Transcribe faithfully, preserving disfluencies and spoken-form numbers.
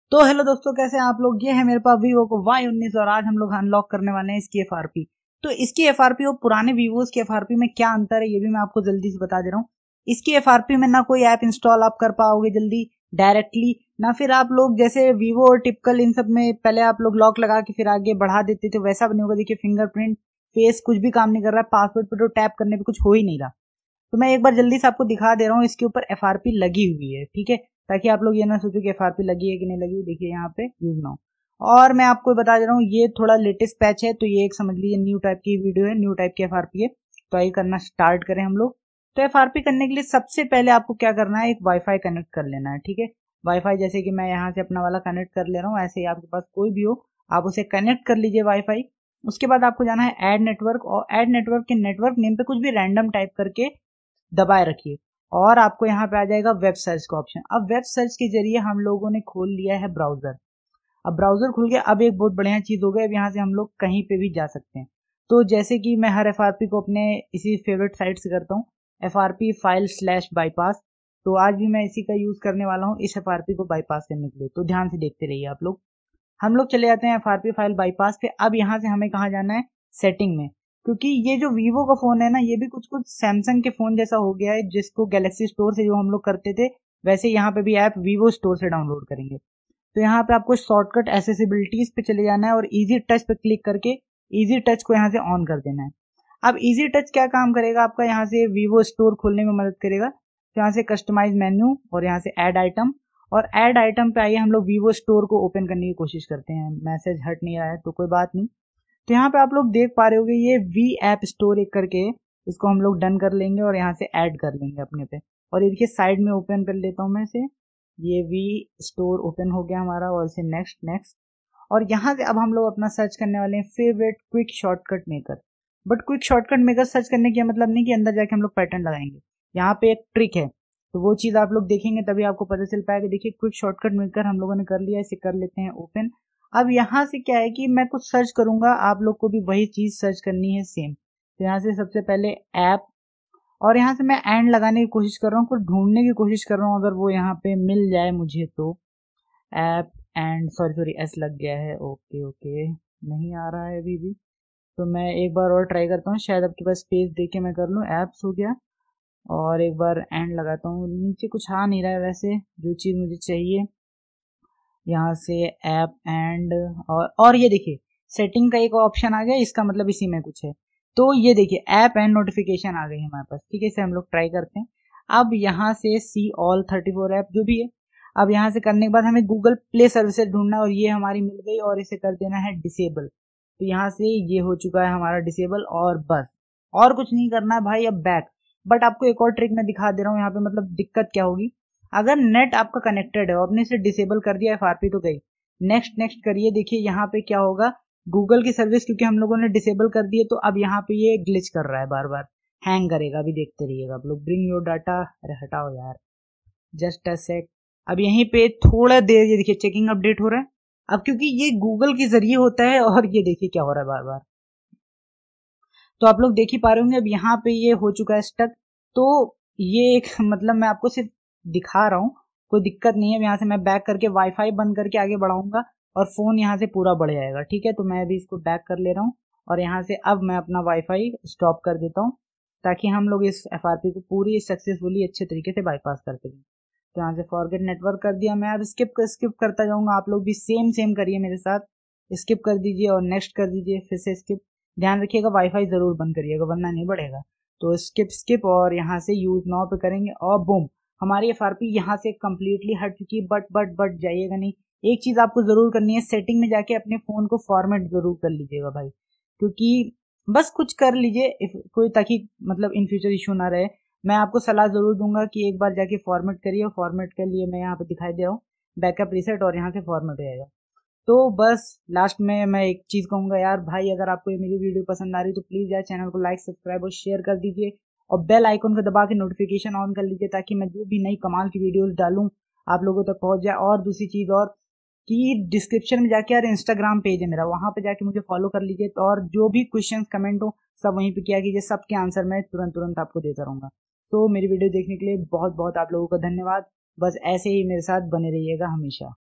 तो हेलो दोस्तों, कैसे हैं आप लोग। ये है मेरे पास वीवो को वाई उन्नीस और आज हम लोग अनलॉक करने वाले हैं इसकी एफआरपी। तो इसकी एफआरपी और पुराने वीवोस की एफआरपी में क्या अंतर है ये भी मैं आपको जल्दी से बता दे रहा हूँ। इसकी एफआरपी में ना कोई ऐप इंस्टॉल आप कर पाओगे जल्दी डायरेक्टली, ना फिर आप लोग जैसे वीवो और टिपिकल इन सब में पहले आप लोग लॉक लगा के फिर आगे बढ़ा देते थे, वैसा नहीं होगा। देखिए फिंगरप्रिंट फेस कुछ भी काम नहीं कर रहा है, पासवर्ड पे तो टैप करने पे कुछ हो ही नहीं रहा। तो मैं एक बार जल्दी से आपको दिखा दे रहा हूँ, इसके ऊपर एफआरपी लगी हुई है, ठीक है, ताकि आप लोग ये ना सोचो कि एफआरपी लगी है कि नहीं लगी। देखिए यहाँ पे यूज नाउ। और मैं आपको बता दे रहा हूँ ये थोड़ा लेटेस्ट पैच है, तो ये एक समझ लीजिए न्यू टाइप की वीडियो है, न्यू टाइप की एफआरपी है। तो आइए करना स्टार्ट करें हम लोग। तो एफआरपी करने के लिए सबसे पहले आपको क्या करना है, एक वाईफाई कनेक्ट कर लेना है, ठीक है। वाईफाई जैसे कि मैं यहाँ से अपना वाला कनेक्ट कर ले रहा हूँ, ऐसे ही आपके पास कोई भी हो आप उसे कनेक्ट कर लीजिए वाईफाई। उसके बाद आपको जाना है ऐड नेटवर्क, और ऐड नेटवर्क के नेटवर्क नेम पे कुछ भी रैंडम टाइप करके दबाए रखिए और आपको यहाँ पे आ जाएगा वेब सर्च का ऑप्शन। अब वेब सर्च के जरिए हम लोगों ने खोल लिया है ब्राउजर। अब ब्राउजर खुल गया, अब एक बहुत बढ़िया चीज हो गई, अब यहाँ से हम लोग कहीं पे भी जा सकते हैं। तो जैसे कि मैं हर एफआरपी को अपने इसी फेवरेट साइट से करता हूँ, एफआरपी फाइल स्लैश बाईपास। तो आज भी मैं इसी का यूज करने वाला हूँ इस एफआरपी को बाईपास करने के लिए, तो ध्यान से देखते रहिए आप लोग। हम लोग चले जाते हैं एफआरपी फाइल बाईपास पे। अब यहाँ से हमें कहाँ जाना है, सेटिंग में, क्योंकि ये जो वीवो का फोन है ना, ये भी कुछ कुछ सैमसंग के फोन जैसा हो गया है, जिसको गैलेक्सी स्टोर से जो हम लोग करते थे वैसे यहाँ पे भी ऐप वीवो स्टोर से डाउनलोड करेंगे। तो यहाँ पे आपको शॉर्टकट एसेसिबिलिटीज पे चले जाना है और इजी टच पे क्लिक करके इजी टच को यहाँ से ऑन कर देना है। अब इजी टच क्या काम करेगा आपका, यहाँ से वीवो स्टोर खोलने में मदद करेगा। तो यहाँ से कस्टमाइज मेन्यू और यहाँ से ऐड आइटम, और ऐड आइटम पे आइए हम लोग वीवो स्टोर को ओपन करने की कोशिश करते हैं। मैसेज हट नहीं रहा है तो कोई बात नहीं। तो यहाँ पे आप लोग देख पा रहे होगे ये वी ऐप स्टोर एक करके, इसको हम लोग डन कर लेंगे और यहाँ से ऐड कर लेंगे अपने पे। और ये देखिए साइड में ओपन कर लेता हूँ मैं इसे, ये वी स्टोर ओपन हो गया हमारा, और इसे नेक्स्ट नेक्स्ट। और यहाँ से अब हम लोग अपना सर्च करने वाले हैं favourite quick shortcut maker. But quick shortcut maker search करने का मतलब नहीं कि अंदर जाके हम लोग पैटर्न लगाएंगे। यहाँ पे एक ट्रिक है, तो वो चीज आप लोग देखेंगे तभी आपको पता चल पाएगा। देखिए क्विक शॉर्टकट मेकर हम लोगों ने कर लिया, इसे कर लेते हैं ओपन। अब यहाँ से क्या है कि मैं कुछ सर्च करूंगा, आप लोग को भी वही चीज सर्च करनी है सेम। तो यहाँ से सबसे पहले ऐप, और यहाँ से मैं एंड लगाने की कोशिश कर रहा हूँ, कुछ ढूंढने की कोशिश कर रहा हूँ, अगर वो यहाँ पे मिल जाए मुझे तो। App and sorry sorry S लग गया है, ओके ओके नहीं आ रहा है अभी भी। तो मैं एक बार और ट्राई करता हूँ, शायद आपके पास स्पेस दे के मैं कर लूँ। एप्स हो गया और एक बार एंड लगाता हूँ, नीचे कुछ आ नहीं रहा है वैसे जो चीज़ मुझे चाहिए। यहाँ से ऐप एंड और और ये देखिए सेटिंग का एक ऑप्शन आ गया, इसका मतलब इसी में कुछ है। तो ये देखिए ऐप एंड नोटिफिकेशन आ गई हमारे पास, ठीक है, इसे हम लोग ट्राई करते हैं। अब यहाँ से see all thirty four app जो भी है, अब यहाँ से करने के बाद हमें गूगल प्ले सर्विसेज ढूंढना है, और ये हमारी मिल गई और इसे कर देना है डिसेबल। तो यहाँ से ये हो चुका है हमारा डिसेबल, और बस और कुछ नहीं करना है भाई। अब बैक, बट आपको एक और ट्रिक मैं दिखा दे रहा हूँ यहाँ पे, मतलब दिक्कत क्या होगी। अगर नेट आपका कनेक्टेड है और आपने इसे डिसेबल कर दिया, एफआरपी तो गई, नेक्स्ट नेक्स्ट करिए। देखिए यहाँ पे क्या होगा, गूगल की सर्विस क्योंकि हम लोगों ने डिसेबल कर दी है, तो अब यहाँ पे ये ग्लिच कर रहा है, बार बार हैंग करेगा। अभी देखते रहिएगा आप लोग। ब्रिंग योर डाटा, अरे हटाओ यार, जस्ट अ सेक। अब यहीं पे थोड़ा देर ये देखिए चेकिंग अपडेट हो रहा है। अब क्योंकि ये गूगल के जरिए होता है, और ये देखिए क्या हो रहा है बार बार, तो आप लोग देख ही पा रहे होंगे। अब यहाँ पे ये हो चुका है स्टक। तो ये एक मतलब मैं आपको सिर्फ दिखा रहा हूँ, कोई दिक्कत नहीं है। यहाँ से मैं बैक करके वाईफाई बंद करके आगे बढ़ाऊंगा और फोन यहाँ से पूरा बढ़ जाएगा, ठीक है। तो मैं अभी इसको बैक कर ले रहा हूँ और यहाँ से अब मैं अपना वाईफाई स्टॉप कर देता हूँ, ताकि हम लोग इस एफआरपी को पूरी सक्सेसफुली अच्छे तरीके से बाईपास कर सकें। तो यहाँ से फॉरगेट नेटवर्क कर दिया मैं, अब स्किप कर स्किप करता जाऊंगा। आप लोग भी सेम सेम करिए मेरे साथ, स्किप कर दीजिए और नेक्स्ट कर दीजिए, फिर से स्किप। ध्यान रखिएगा वाईफाई जरूर बंद करिएगा वरना नहीं बढ़ेगा। तो स्किप स्किप और यहाँ से यूज नाउ पे करेंगे, और बूम हमारी एफआरपी यहाँ से कंप्लीटली हट चुकी है। बट बट बट जाइएगा नहीं, एक चीज आपको जरूर करनी है, सेटिंग में जाके अपने फोन को फॉर्मेट जरूर कर लीजिएगा भाई, क्योंकि बस कुछ कर लीजिए कोई, ताकि मतलब इन फ्यूचर इशू ना रहे। मैं आपको सलाह जरूर दूंगा कि एक बार जाके फॉर्मेट करिए। फॉर्मेट के लिए मैं यहाँ पे दिखाई दे रहा हूँ बैकअप रिसेट, और यहाँ से फॉर्मेट हो जाएगा। तो बस लास्ट में मैं एक चीज कहूंगा यार भाई, अगर आपको ये मेरी वीडियो पसंद आ रही तो प्लीज यार चैनल को लाइक सब्सक्राइब और शेयर कर दीजिए, और बेल आइकन को दबा के नोटिफिकेशन ऑन कर लीजिए, ताकि मैं जो भी नई कमाल की वीडियोस डालूं आप लोगों तक पहुंच जाए। और दूसरी चीज और कि डिस्क्रिप्शन में जाके यार इंस्टाग्राम पेज है मेरा, वहां पे जाके मुझे फॉलो कर लीजिए, और जो भी क्वेश्चन कमेंट हो सब वहीं पे किया कीजिए, सबके आंसर मैं तुरंत तुरंत आपको देता रहूंगा। तो मेरी वीडियो देखने के लिए बहुत बहुत आप लोगों का धन्यवाद। बस ऐसे ही मेरे साथ बने रहिएगा हमेशा।